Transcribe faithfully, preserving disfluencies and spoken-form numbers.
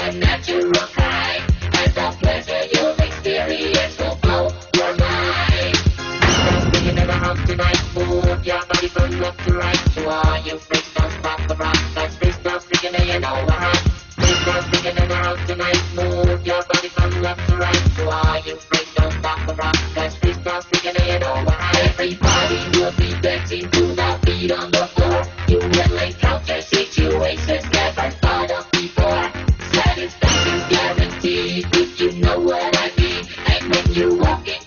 a natural high, and the pleasure you'll experience will blow your mind. Stop singing in the house tonight, move your body from left to right. To all you freaks, don't stop the rock. That's freestyle speaking, and you know we're hot. Freestyle speaking in the house tonight, move your body from left to right. To all you freaks, don't stop the rock. That's freestyle speaking, and you know we're hot. Everybody will be dancing to the beat on the floor. You will encounter situations never thought of before. Satisfaction's guaranteed if you know what I mean. And when you walk in